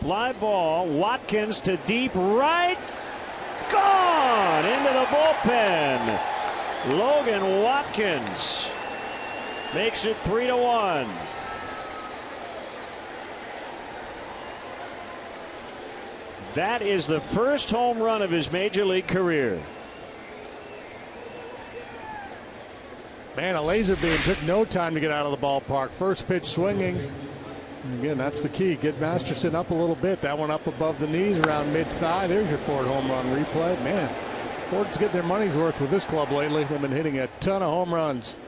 Fly ball. Watkins to deep right. Gone into the bullpen. Logan Watkins makes it 3-1. That is the first home run of his major league career. Man, a laser beam took no time to get out of the ballpark. First pitch swinging. And again, that's the key. Get Masterson up a little bit. That one up above the knees around mid-thigh. There's your Ford home run replay. Man, Ford's getting their money's worth with this club lately. They've been hitting a ton of home runs.